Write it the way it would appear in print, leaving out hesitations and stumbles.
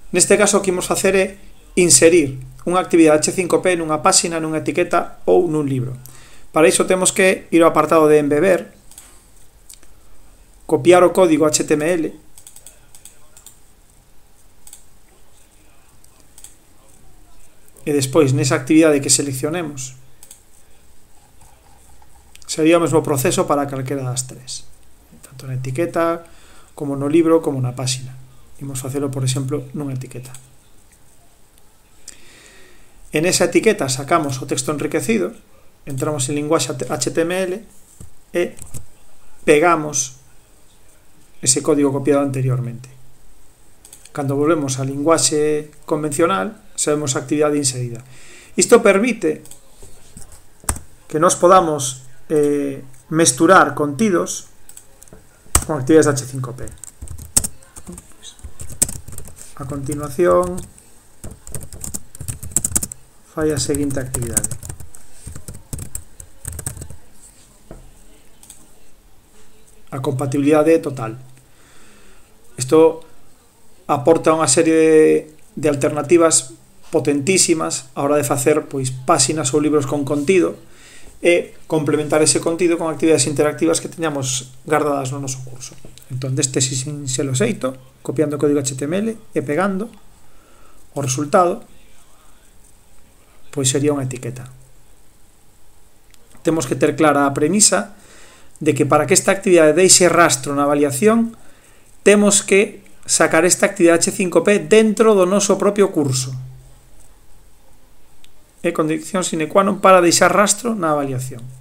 Neste caso o que imos facer é inserir unha actividade H5P nunha páxina, nunha etiqueta ou nun libro. Para iso temos que ir ao apartado de embeber, copiar o código HTML e despois nesa actividade que seleccionemos sería o mesmo proceso para calquera das tres, tanto na etiqueta como no libro como na páxina. Imos facelo, por exemplo, nunha etiqueta. En esa etiqueta sacamos o texto enriquecido, entramos en linguaxe HTML e pegamos ese código copiado anteriormente. Cando volvemos á linguaxe convencional, sabemos a actividade inserida. Isto permite que nos podamos mesturar contidos con actividades H5P. A continuación fai a seguinte actividade. A compatibilidade total. Isto aporta unha serie de alternativas potentísimas a hora de facer pois páxinas ou libros con contido e complementar ese contido con actividades interactivas que teñamos guardadas no noso curso. Entón, deste sinxelo xeito, copiando o código HTML e pegando o resultado, pois sería unha etiqueta. Temos que ter clara a premisa de que para que esta actividade deixe rastro na avaliación temos que sacar esta actividade H5P dentro do noso propio curso. É condición sine qua non para deixar rastro na avaliación.